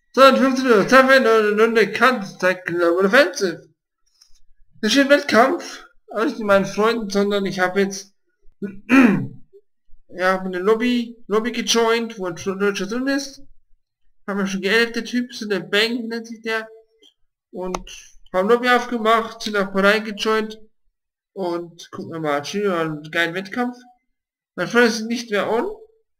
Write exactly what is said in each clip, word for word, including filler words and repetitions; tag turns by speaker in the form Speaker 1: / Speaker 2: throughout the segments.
Speaker 1: So, in fünfzehn Uhr, Zeit für eine Runde Counter-Strike Global Offensive. Das ist ein Wettkampf, aber nicht mit meinen Freunden, sondern ich habe jetzt ja, eine Lobby, Lobby gejoint, wo ein Deutscher drin ist. Haben wir schon geelft, der Typ, so der Bang nennt sich der. Und haben Lobby aufgemacht, sind auch mal reingejoint. Und gucken wir mal, schön, einen geilen Wettkampf. Mein Freund ist nicht mehr on.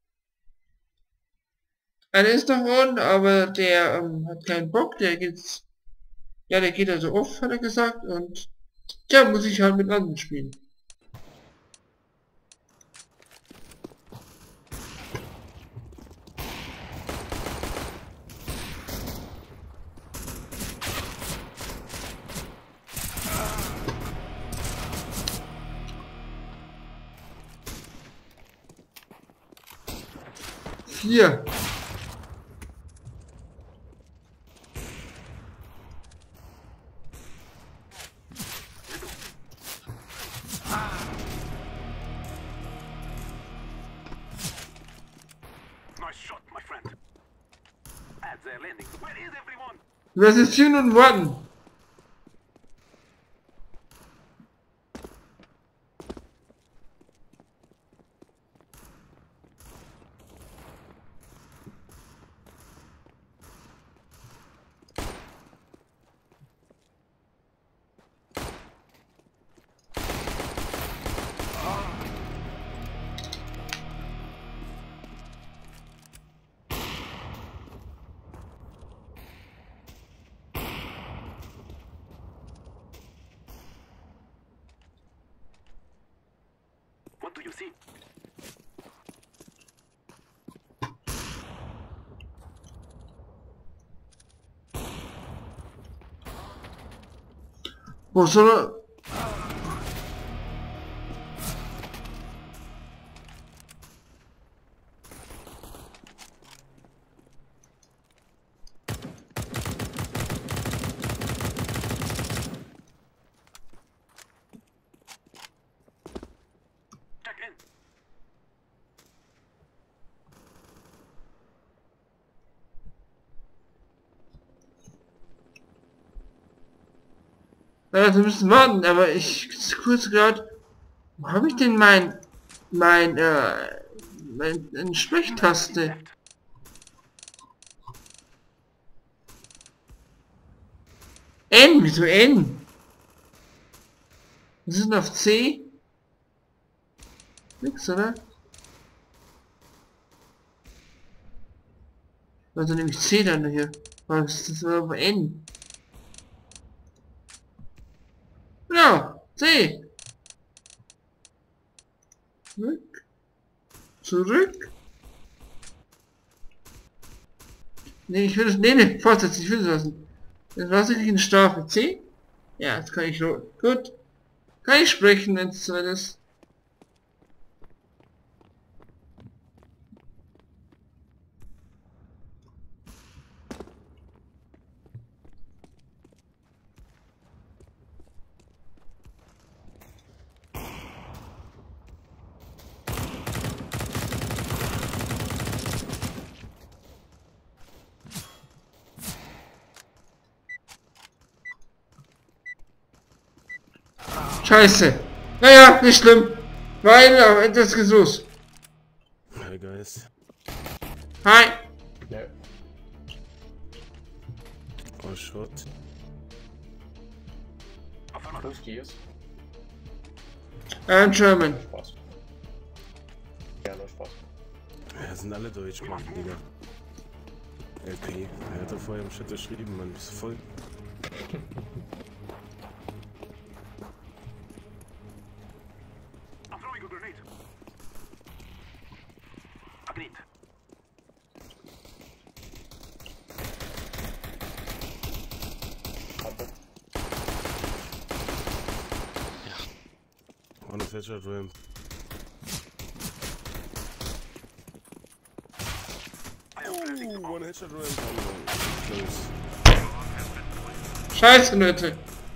Speaker 1: Einer ist noch on, aber der ähm, hat keinen Bock, der geht's, ja, der geht also off, hat er gesagt, und ja, muss ich halt mit anderen spielen. Vier. Du wirst jetzt vier Minuten warten.
Speaker 2: What do you see?
Speaker 1: Wo soll er? Ja, wir müssen warten, aber ich kurz gerade, wo habe ich denn mein mein äh mein, meine Sprechtaste? N, wieso N? Was ist denn auf C? Nix, oder? Also nehme ich C dann hier. Was ist das aber N? Ja, C. Zurück. Zurück. Nee, ich will es. Nee, nee, fortsetzen, ich will es lassen. Jetzt lasse ich eine Strafe. C? Ja, jetzt kann ich. Gut. Kann ich sprechen, wenn es so ist. Scheiße. Naja, nicht schlimm. Weil äh, etwas gesucht.
Speaker 3: Hi guys.
Speaker 1: Hi.
Speaker 4: No.
Speaker 3: Oh shot.
Speaker 4: Who's keys?
Speaker 1: Äh, German.
Speaker 4: Spaß. Ja, nur Spaß.
Speaker 3: Ja, sind alle Deutsch, Mann, Digga. L P. Er hat doch vorher im Chat geschrieben, Mann. Bist du voll?
Speaker 2: I'm throwing a grenade. A grenade.
Speaker 4: Hatte.
Speaker 3: On a headshot ramp. Oh, one headshot ramp. Oh, close.
Speaker 1: Scheiße, Leute.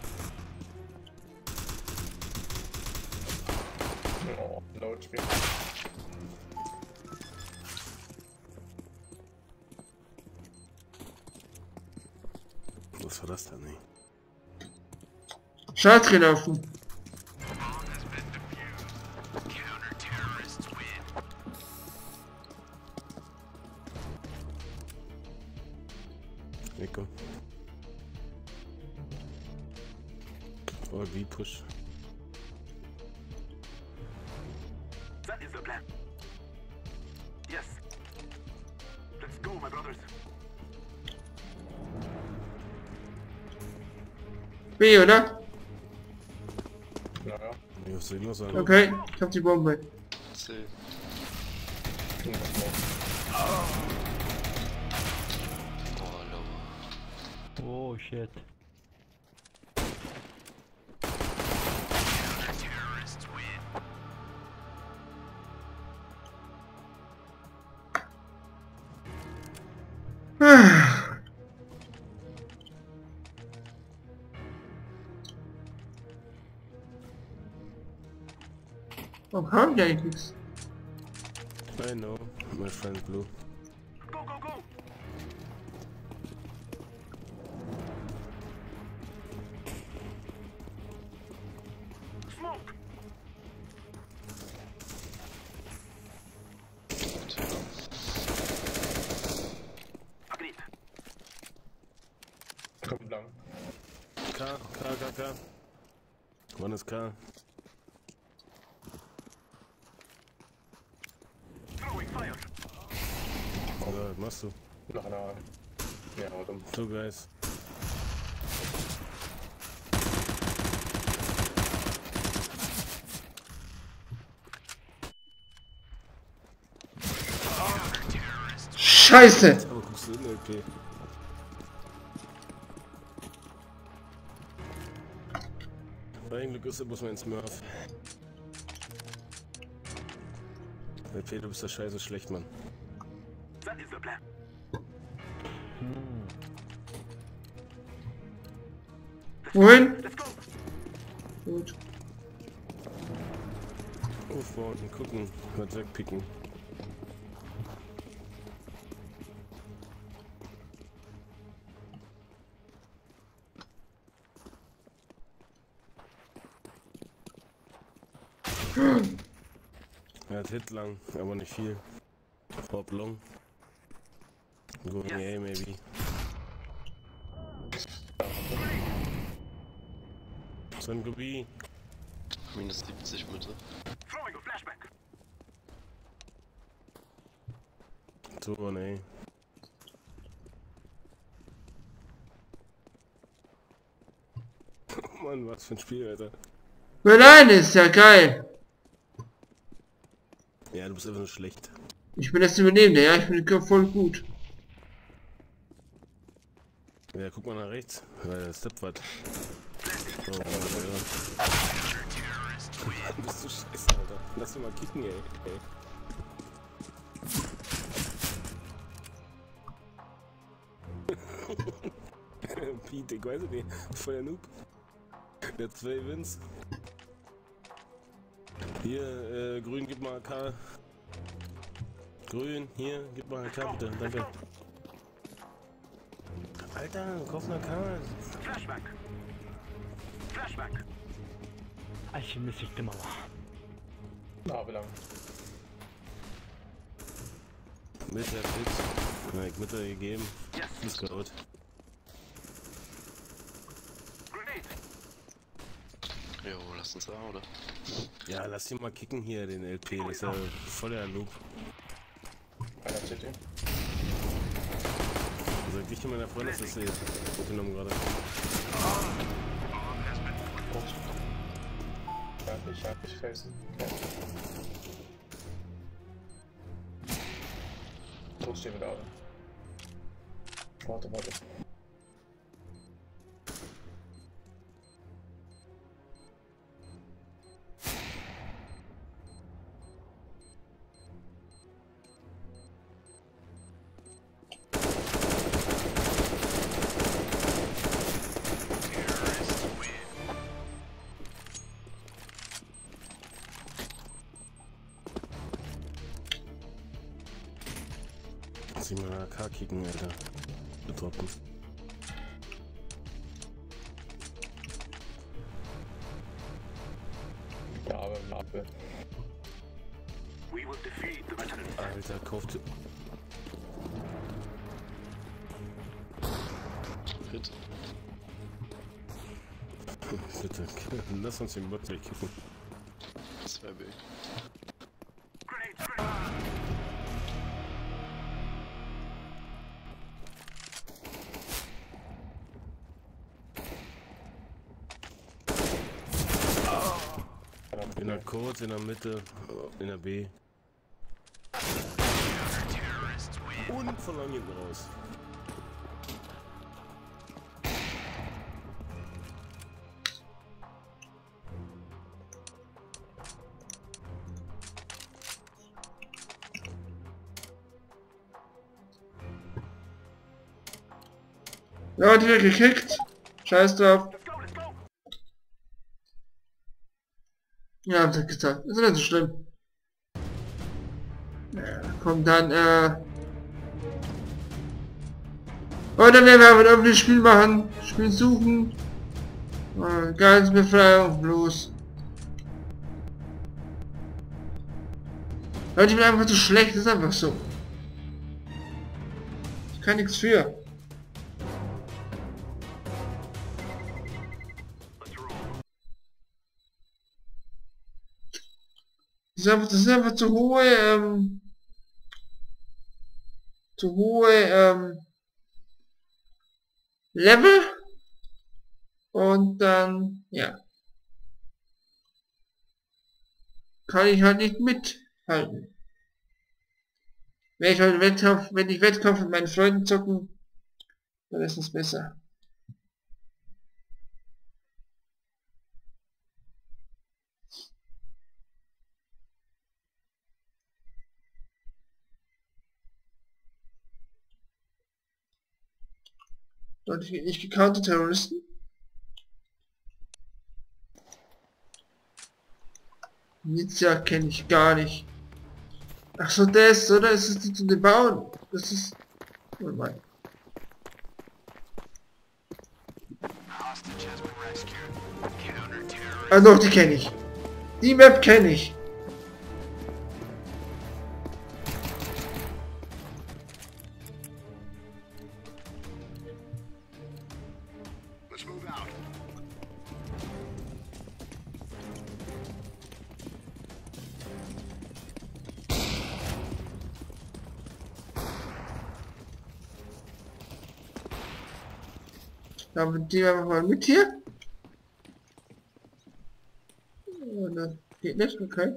Speaker 4: Oh, no H P.
Speaker 3: Was war das denn, ey?
Speaker 1: Schatz gelaufen.
Speaker 3: Nico. Or B push.
Speaker 2: That is the plan. Yes. Let's go, my brothers.
Speaker 1: B, oder?
Speaker 4: Ja, ja.
Speaker 3: Ja, was soll ich noch sagen?
Speaker 1: Okay, ich hab die Bombe.
Speaker 5: C.
Speaker 4: Und was morgen.
Speaker 5: Oh, low.
Speaker 6: Oh shit.
Speaker 1: Warum haben die eigentlich nichts?
Speaker 3: I know, my friend Blue.
Speaker 2: Go, go, go. Smoke. Agreed.
Speaker 4: Kommt lang.
Speaker 3: K, K, K, K. One ist K.
Speaker 2: Throwing fire.
Speaker 3: Oder was machst du?
Speaker 4: Noch einer. Ja, aber dumm.
Speaker 3: Two guys.
Speaker 1: Scheiße!
Speaker 3: Aber guckst du in L P? Bei Glück ist er bloß mein Smurf. L P, du bist ja scheiße schlecht, Mann.
Speaker 2: That is the plan.
Speaker 1: Wohin?
Speaker 2: Let's go.
Speaker 1: Gut.
Speaker 3: Aufbauen, gucken, was wegpicken. Er hat Hit lang, aber nicht viel. Hop long. Going A maybe. Son go B.
Speaker 5: Minus siebzig Mitte.
Speaker 2: Throwing a flashback.
Speaker 3: Two on A. Oh Mann, was für ein Spiel, Alter.
Speaker 1: Nein, ist ja geil.
Speaker 3: Ja, du bist einfach nur schlecht.
Speaker 1: Ich bin das Überlebende, ja, ich bin voll gut.
Speaker 3: Ja, guck mal nach rechts. Weil Step was. Oh, ja. Bist du scheiße, Alter. Lass mich mal kicken, ey. ey. Pete, ich weiß nicht. Voll der Noob. Der hat zwei Wins. Hier, äh, grün, gib mal K. Grün, hier, gib mal K bitte, danke. Alter, kauf eine K.
Speaker 2: Flashback. Flashback.
Speaker 6: Alchemist Mama.
Speaker 4: Na, wie lang?
Speaker 3: Mit der Fit. Na, ich Mitte gegeben. Ist gut.
Speaker 2: Grenade.
Speaker 5: Jo, lass uns da, oder?
Speaker 3: Ja, lass ihn mal kicken hier, den L P. Das ist ja voll der Noob.
Speaker 4: Einer C T.
Speaker 3: Also ich und meiner Freundin, das ist jetzt mitgenommen gerade.
Speaker 4: Ja, ich hab dich facen. Okay. Tot stehen wir da, oder? Warte, warte.
Speaker 3: Lass ihn mal nach K kicken, Alter. Betroffen.
Speaker 4: Farbe.
Speaker 2: We will defeat the veteran.
Speaker 3: Alter, kauft.
Speaker 5: Bitte.
Speaker 3: Bitte, lass uns den Bot kicken.
Speaker 5: zwei B.
Speaker 2: Grenade, grenade.
Speaker 3: In der Kurz, in der Mitte, in der B. Und von lang hinten raus.
Speaker 1: Ja, die wird gekickt. Scheiß drauf.
Speaker 2: Let's go, let's go.
Speaker 1: Ja, haben sie gesagt. Ist nicht so schlimm. Ja, komm dann, äh... Oder werden wir aber irgendwie ein Spiel machen. Spiel suchen. Äh, Geistbefreiung, bloß. Leute, ich bin einfach zu schlecht, das ist einfach so. Ich kann nichts für. Das ist einfach, das ist einfach zu hohe, ähm, zu hohe, ähm, Level. Und dann, ja. Kann ich halt nicht mithalten. Wenn ich halt Wettkampf, wenn ich Wettkampf mit meinen Freunden zocken, dann ist es besser. Dort ich nicht gekannte Terroristen. Nizza kenne ich gar nicht. Ach so, das, oder? Ist es die zu den Bauen? Das ist... Oh mein. Ah doch, die kenne ich. Die Map kenne ich.
Speaker 2: Let's move out.
Speaker 1: Dann die wir mal mit hier. Und das geht nicht, okay.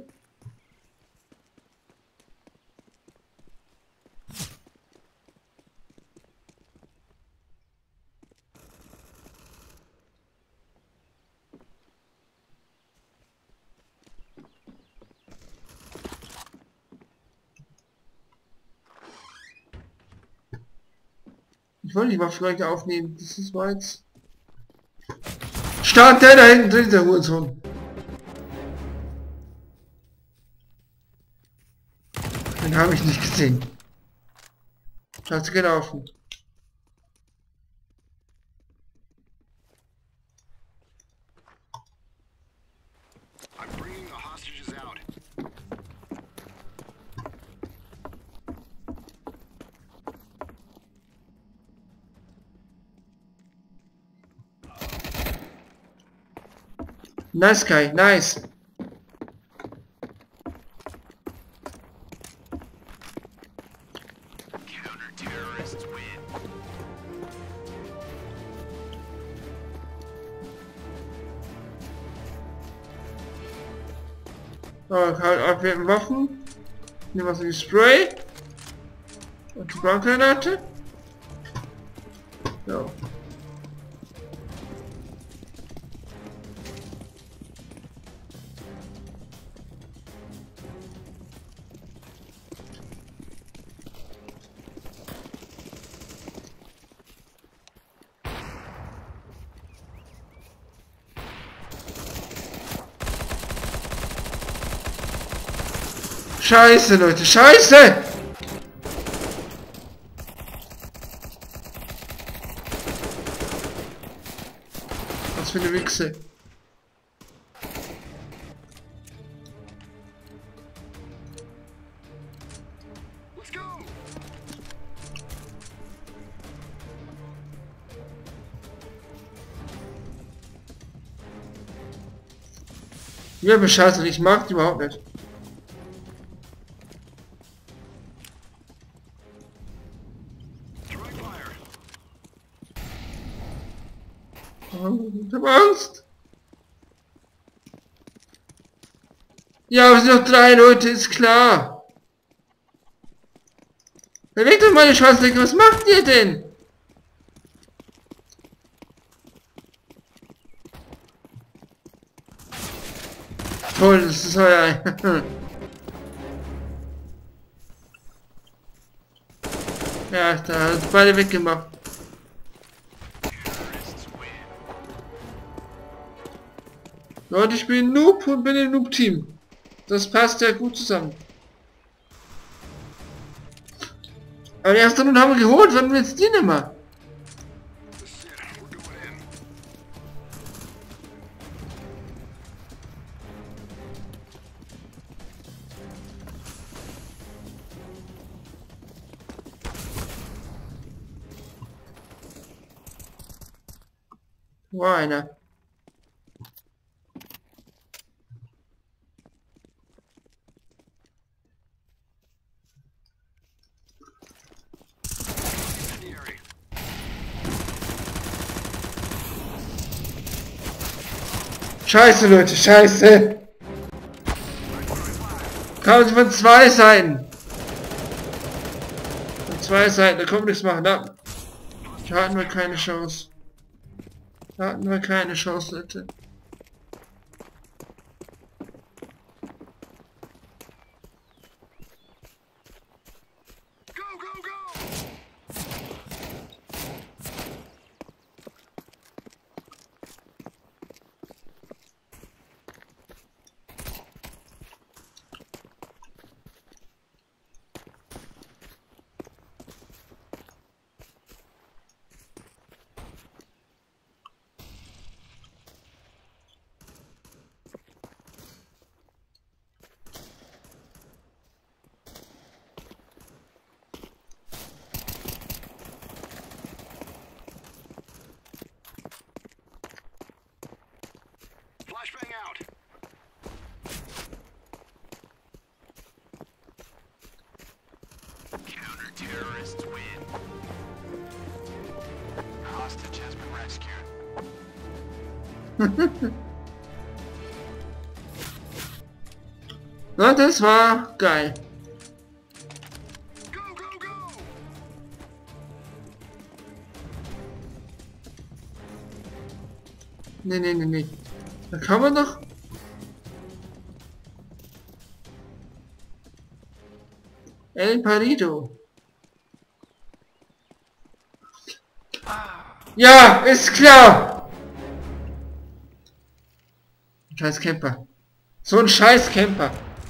Speaker 1: Ich wollte die Waffe gleich aufnehmen. Das ist war jetzt. Start der da hinten drin, der Hurensohn. Den habe ich nicht gesehen. Schaut gelaufen.
Speaker 2: I'm bringing the hostages out.
Speaker 1: Nice guy, nice.
Speaker 2: Counter-terrorists win.
Speaker 1: So, halt abwerten Waffen. Nehmen wir so die Spray. Und die Brandgranate. So. Scheiße, Leute, scheiße! Was für eine Wichse. Ja, bescheiße, ich mag die überhaupt nicht.
Speaker 2: Throwing fire.
Speaker 1: Oh, ich hab Angst. Ja, wir sind noch drei Leute, ist klar. Bewegt doch meine Scheißdecke, was macht ihr denn? Toll, das ist euer... Ja, da hat beide weggemacht. Leute, ich bin Noob und bin im Noob-Team. Das passt ja gut zusammen. Aber die erste Runde haben wir geholt, wann willst du die denn mal?
Speaker 2: This is it. We're going in.
Speaker 1: War einer.
Speaker 2: Incendiary.
Speaker 1: Scheiße, Leute, scheiße. Kann von zwei Seiten. Von zwei Seiten, da kommt nichts machen. Da, da hatten wir keine Chance. Da hatten wir keine Chance, Leute.
Speaker 2: Go, go, go! Flashbang out. Counter-terrorists win. Hostage has been rescued.
Speaker 1: Na, das war geil.
Speaker 2: Go, go, go!
Speaker 1: Nee, nee, nee, nee. Da kann man doch... El Parido. Ja, ist klar! Scheiß Camper. So ein scheiß Camper.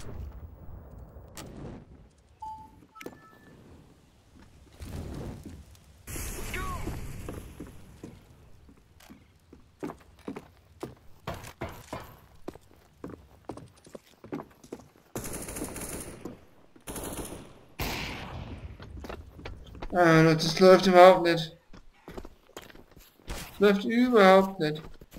Speaker 1: Ah, Leute, das läuft überhaupt nicht. Das läuft überhaupt nicht.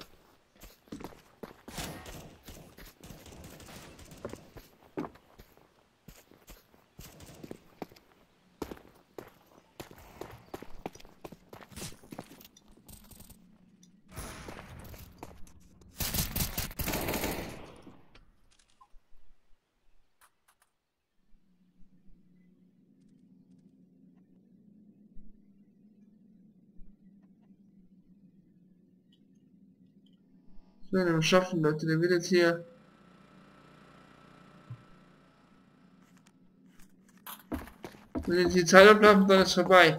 Speaker 1: So, wir schaffen, Leute, der wird jetzt hier... Wenn jetzt die Zeit ablaufen, dann ist vorbei.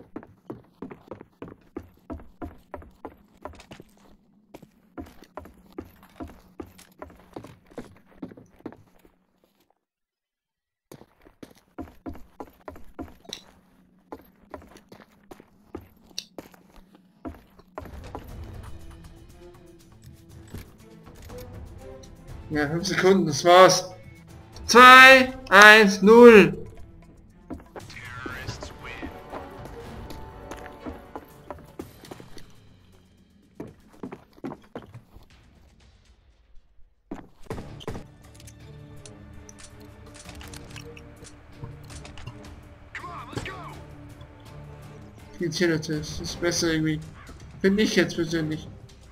Speaker 1: Ja, fünf Sekunden, das war's. zwei, eins, null.
Speaker 2: Terrorists win.
Speaker 1: Geht's hier nicht, das ist besser irgendwie. Finde ich jetzt persönlich.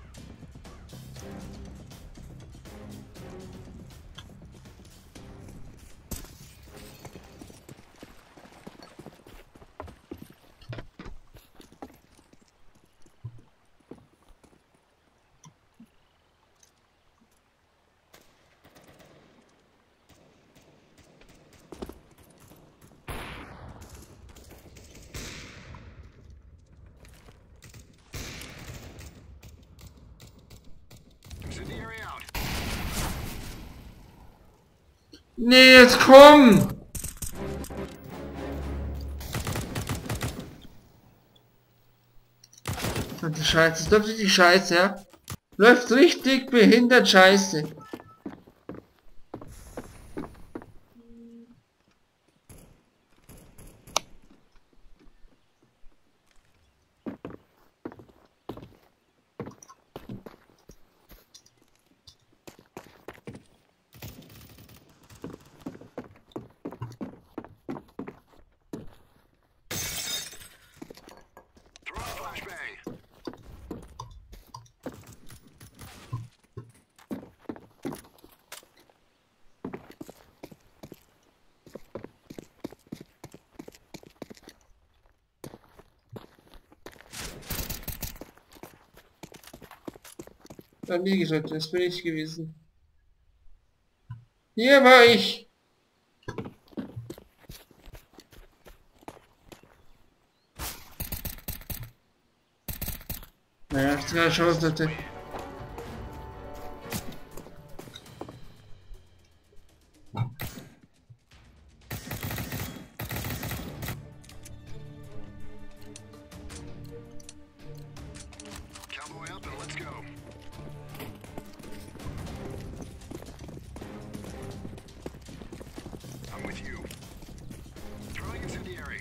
Speaker 2: Incendiary out.
Speaker 1: Nee, jetzt komm! Verdammte Scheiße, das läuft richtig scheiße, ja? Läuft richtig behindert scheiße.
Speaker 2: Throw a flashbang.
Speaker 1: Dann wie gesagt, das bin ich gewesen. Hier war ich. Naja, ich keine Chance hatte.
Speaker 2: Cowboy up and let's go. I'm with you. Throwing incendiary.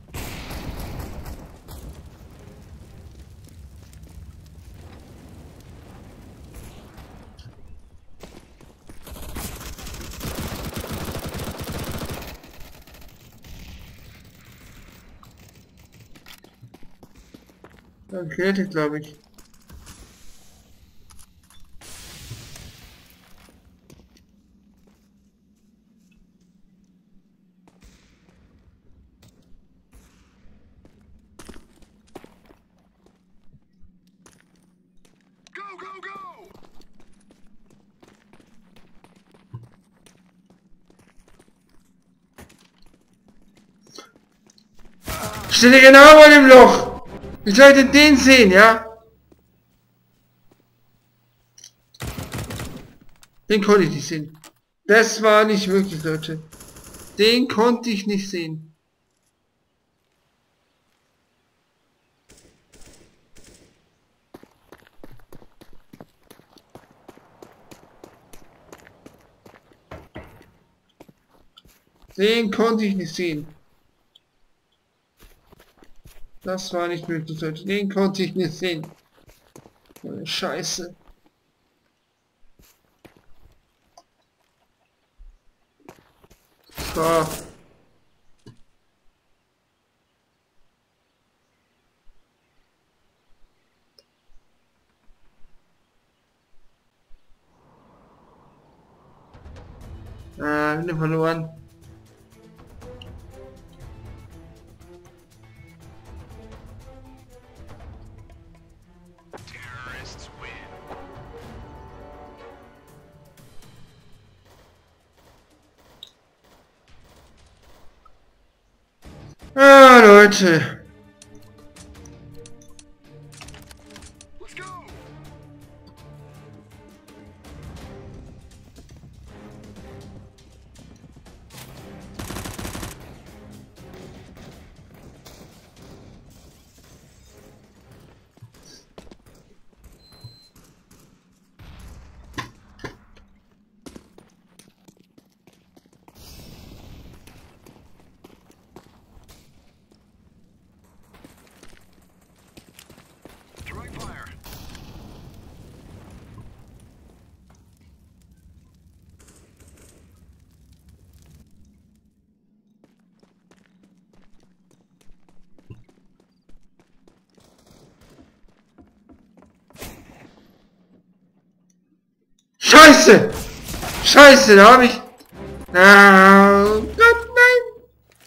Speaker 1: Okay, glaube ich.
Speaker 2: Go, go, go!
Speaker 1: Steht genau vor dem Loch. Ich sollte den sehen, ja? Den konnte ich nicht sehen. Das war nicht möglich, Leute. Den konnte ich nicht sehen. Den konnte ich nicht sehen. Das war nicht möglich, Leute. Den konnte ich nicht sehen. So eine Scheiße. So. Ah, wieder verloren.
Speaker 2: Terrorists win.
Speaker 1: Ah, Leute.
Speaker 2: Let's go!
Speaker 1: Scheiße! Scheiße, da habe ich... Oh Gott, nein!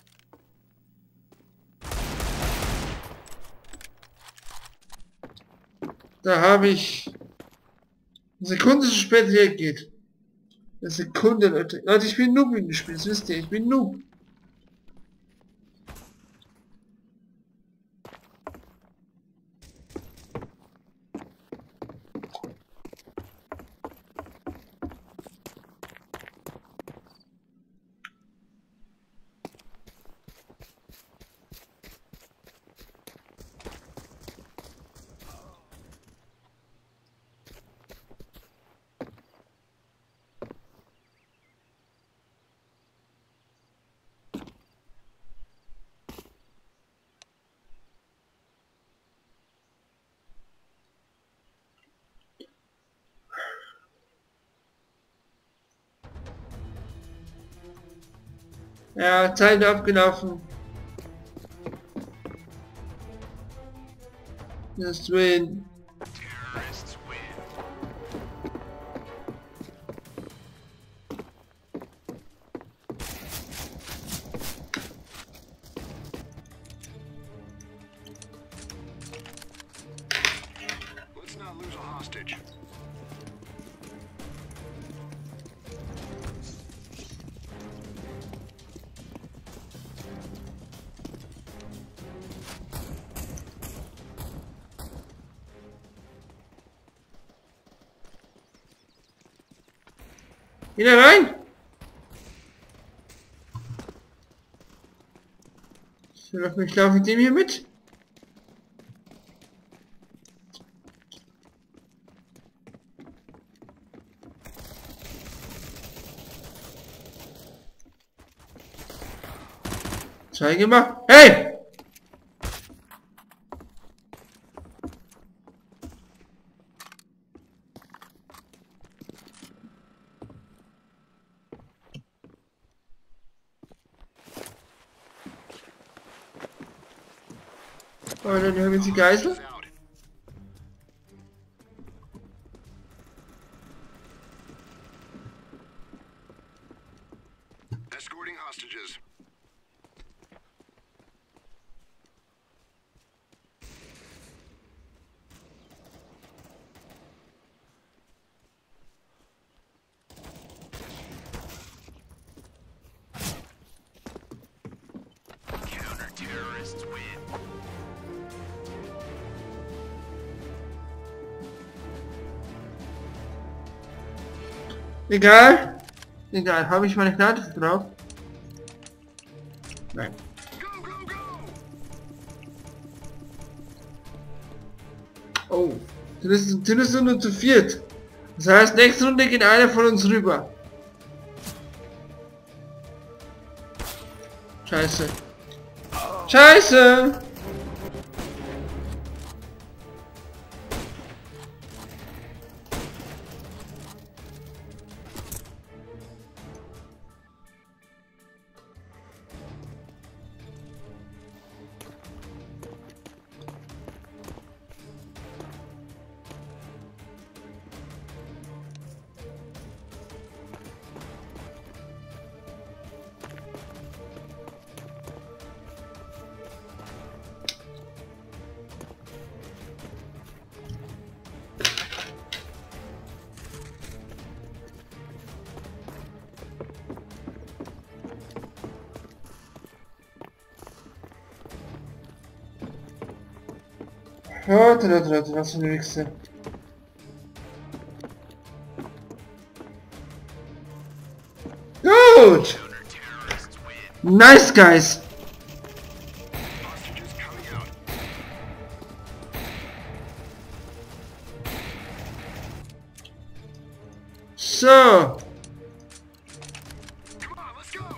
Speaker 1: Da habe ich... Eine Sekunde zu spät reagiert. Eine Sekunde, Leute. Leute, ich bin Noob in dem Spiel, das wisst ihr, ich bin Noob. Ja, Zeit abgelaufen. Just win.
Speaker 2: Terrorists win. Let's not lose a hostage.
Speaker 1: Wieder rein! Ich laufe ich lauf mit dem hier mit. Zeige mal. Hey! Oh, dann haben wir die Geisel.
Speaker 2: Out. Escorting hostages. Counter-terrorists win.
Speaker 1: Egal. Egal. Habe ich meine Gnade drauf? Nein.
Speaker 2: Go, go, go!
Speaker 1: Oh. Sind es nur zu viert. Das heißt, nächste Runde geht einer von uns rüber. Scheiße. Scheiße! Warte, warte, warte, was für eine Wichse. Gut! Nice, guys!
Speaker 2: Hostages coming out.
Speaker 1: So!
Speaker 2: Come on, let's go!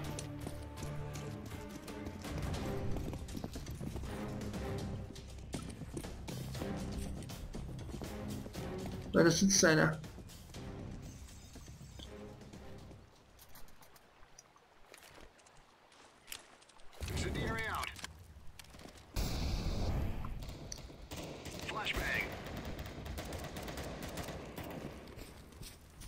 Speaker 1: Da sitzt einer.
Speaker 2: Incendiary out. Flashbang.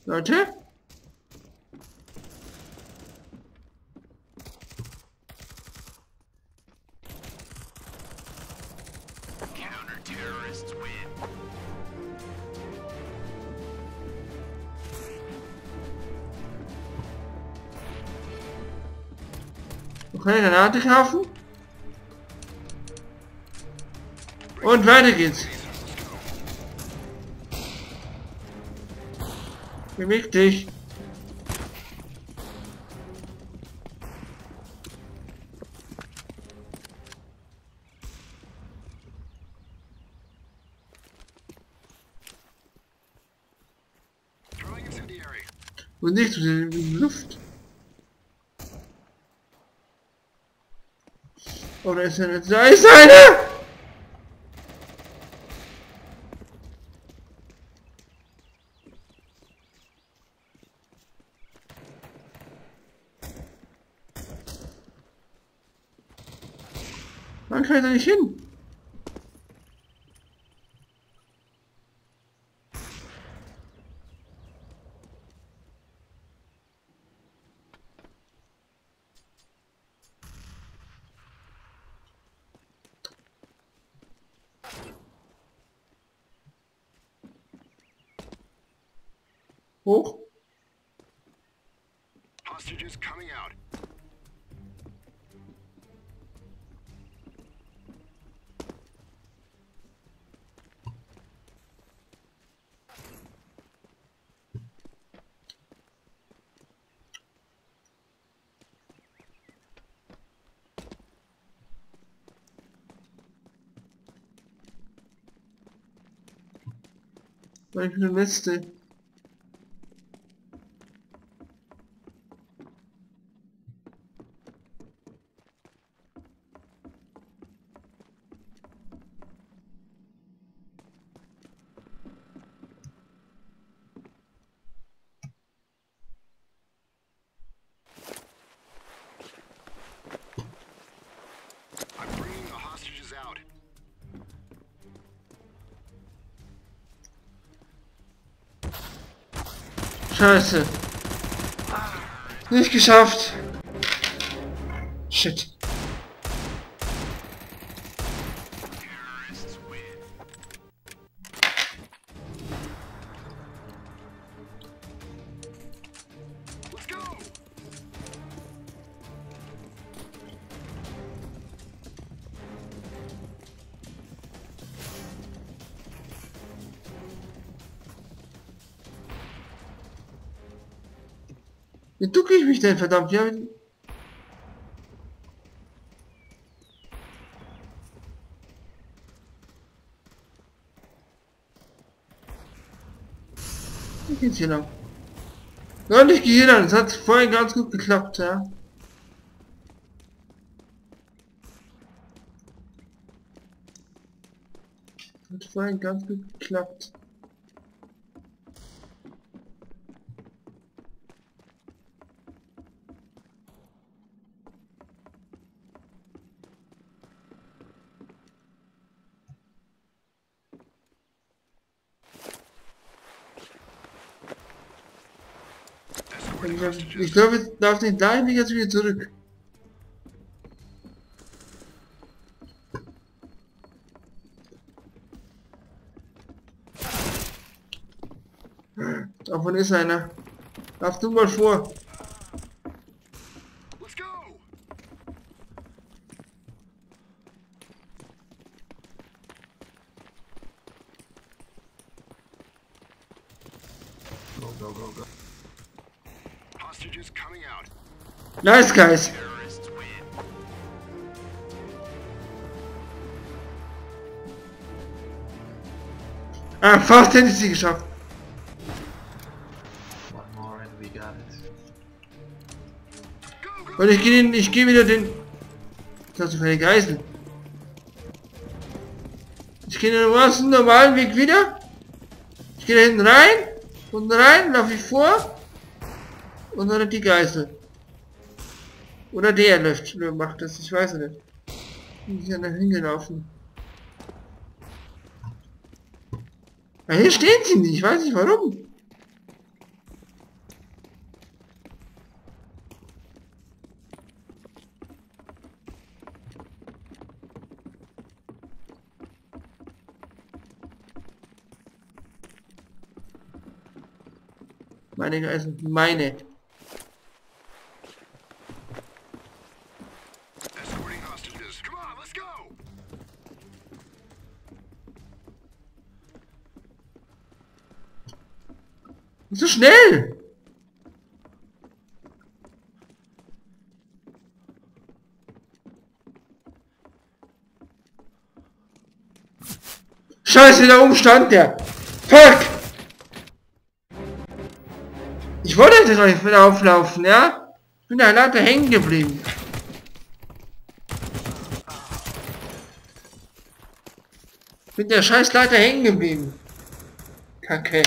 Speaker 1: Leute? Noch eine Granate kaufen. Und weiter geht's. Beweg dich. Und nicht in die Luft. Oh, da ist eine. Da ist eine! Man kann da nicht hin. Hoch.
Speaker 2: Hostages coming out.
Speaker 1: Weil ich bin der Letzte.
Speaker 2: I'm bringing the hostages out.
Speaker 1: Scheiße. Nicht geschafft. Shit.
Speaker 2: Let's go.
Speaker 1: Wie ducke ich mich denn, verdammt? Ja. Wie geht's hier lang? Ja, ich gehe hier lang. Das hat vorhin ganz gut geklappt, ja. Hat vorhin ganz gut geklappt. Ich glaube, ich darf nicht dahin, jetzt wieder zurück. Davon ist einer. Lauf du mal vor.
Speaker 2: Let's go.
Speaker 1: Go, go, go, go.
Speaker 2: Hostages coming out.
Speaker 1: Nice, guys. Ah, fast hätte ich sie geschafft. Und ich gehe den, ich gehe wieder den. Das ist für eine Geisel. Ich gehe den ganz normalen Weg wieder. Ich gehe da hinten rein und rein, laufe ich vor und dann die Geisel. Oder der läuft, macht das, ich weiß nicht. Bin ich ja da hingelaufen. Ja, hier stehen sie nicht, ich weiß nicht warum. Meine, also meine.
Speaker 2: Escorting hostages. Come on, let's go.
Speaker 1: So schnell! Scheiße, da oben stand der! Fuck! Ich wollte direkt wieder auflaufen, ja? Ich bin da leider hängen geblieben. Bin der scheiß Leiter hängen geblieben. Kacke.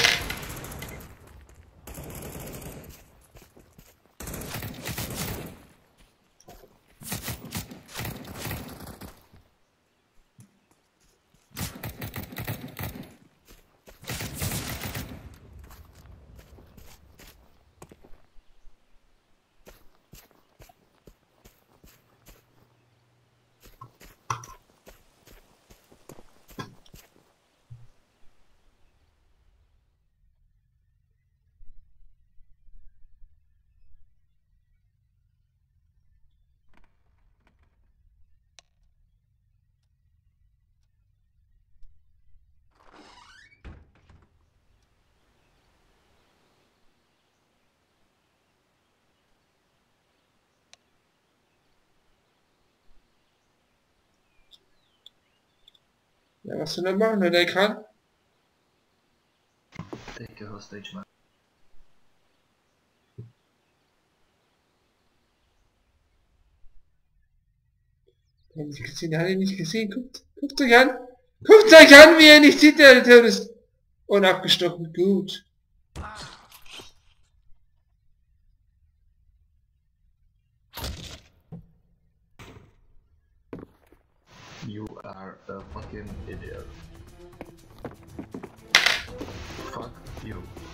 Speaker 1: Ja, was soll er machen, wenn er kann?
Speaker 7: Take the hostage, man.
Speaker 1: Der hat nicht gesehen, der hat ihn nicht gesehen. Guckt, guckt euch an. Guckt euch an, wie er nicht sieht, der Terrorist. Und abgestochen, gut.
Speaker 7: You are a fucking idiot. Fuck you.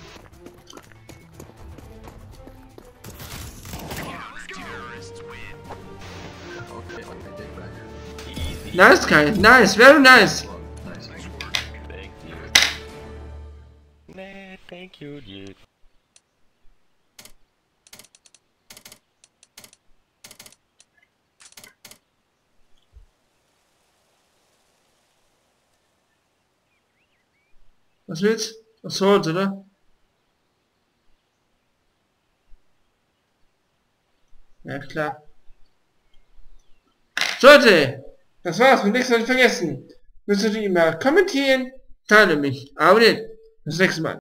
Speaker 7: Okay, okay, take back.
Speaker 1: Nice, guy. Nice, very nice.
Speaker 7: Well, nice.
Speaker 3: Thank you. Nah, thank you, dude.
Speaker 1: Was willst du? Assault, oder? Ja, klar. Leute, das war's. Und nichts nicht vergessen. Müsst ihr immer kommentieren, teilen mich, abonnieren. Bis nächstes Mal.